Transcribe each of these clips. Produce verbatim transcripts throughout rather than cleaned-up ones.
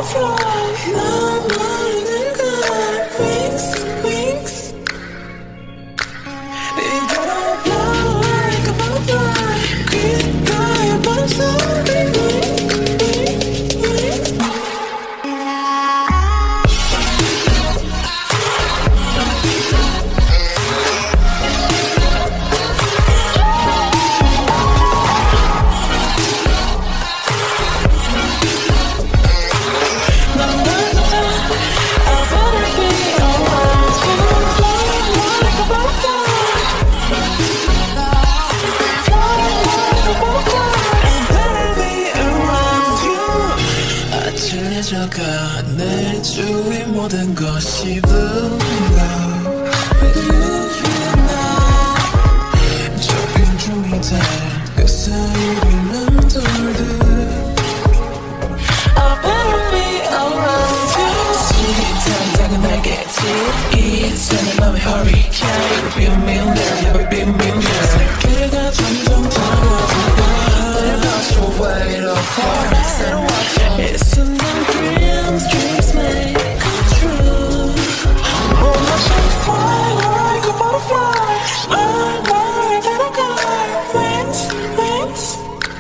내 주위 모든 것이 blue With you, you know 접힌 중이 돼 그 사이에는 돌들 I better be around you 스윗한 작은 날개짓 이제는 맘의 hurricane 빈민 there, 빈민 there 세계가 점점 작아지고 Let it rush away to far 새로운 It's a new dreams, dreams may come true Oh, I shall fly like a butterfly Fly, fly, pentagon Wings, wings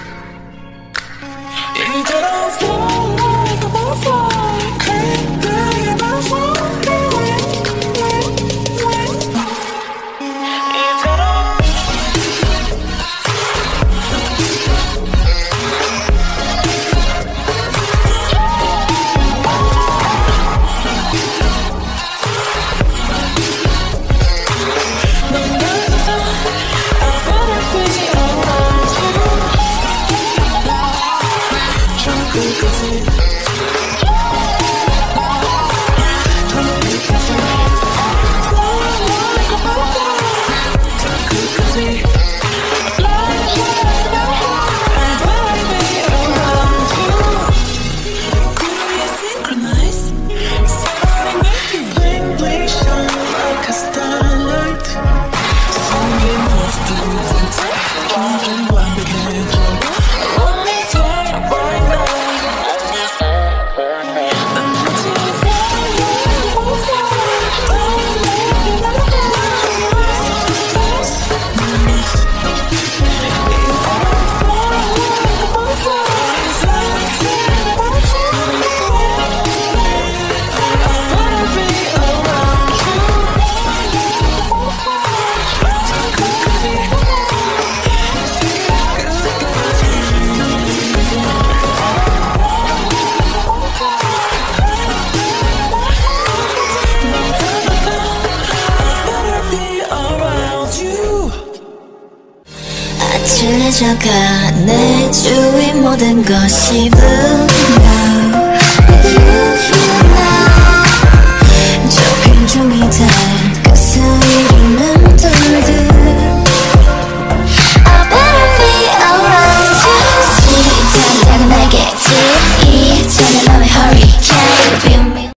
이대로 fly like a butterfly Creep back my soul Wings, wings, wings 이대로 아찔해져가 내 주위 모든 것이 blue